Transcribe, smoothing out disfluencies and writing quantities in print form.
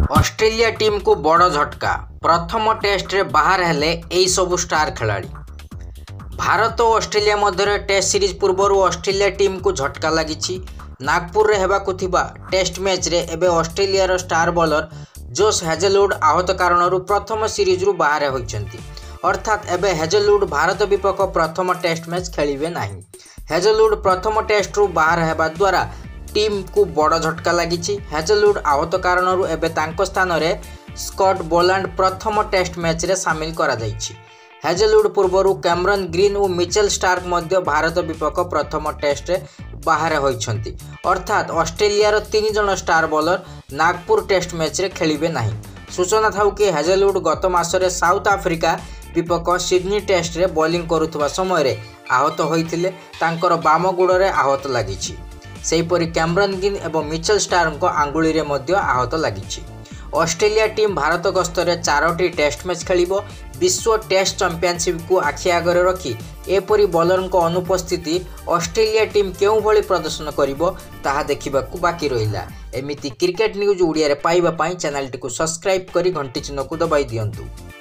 Australia team को बड़ झटका प्रथम टेस्ट रे बाहर हेले एई सबु स्टार खिलाड़ी। भारत और ऑस्ट्रेलिया मध्य टेस्ट सीरीज पूर्वर ऑस्ट्रेलिया टीम को झटका लगी। नागपुर रे हेबाकु थिबा टेस्ट मैच रे एबे ऑस्ट्रेलिया रो स्टार बॉलर जोश हेजलवुड आहत कारण प्रथम सीरीज रु बाहर होइछंती। अर्थात एबे हेजलवुड भारत विपक्ष प्रथम टेस्ट मैच खेलिबे नाही। हेजलवुड प्रथम टेस्ट रु बाहर हेबा द्वारा टीम को बड़ झटका लगी। हेजलवुड आहत कारण एबे तांको स्थान रे स्कॉट बोलांड प्रथम टेस्ट मैच रे शामिल करा जायछि। हेजलवुड पूर्वर कैमरन ग्रीन और मिचेल स्टार्क मध्य भारत विपक्ष प्रथम टेस्ट रे बाहर होइछंती। अर्थात ऑस्ट्रेलिया रो 3 जण star bowler Nagpur test match रे खेलिबे नाही। सूचना थाउ कि हेजलवुड गत मासरे साउथ आफ्रिका विपक्ष सिडनी टेस्ट रे बॉलिंग करुवा समय रे आहत होइथिले। तांकर बाम गुड़े आहत लागिछि। सेहीपरि कैमरन ग्रीन एवं मिचेल स्टार्क आंगुली रे मध्य आहत लागिछि। ऑस्ट्रेलिया टीम भारत गस्तरे 4टी टेस्ट मैच खेलिबो। विश्व टेस्ट चैंपियनशिप को आखि आगरे रखी एपरी बॉलर अनुपस्थिति ऑस्ट्रेलिया टीम केउ भली प्रदर्शन करिबो ताहा देखिबाकू बाकी रहिला। एमिति क्रिकेट न्यूज ओडिया रे पाइबा पई चैनल टी को सब्सक्राइब करी घंटी चिन्ह को दबाई दियंतु।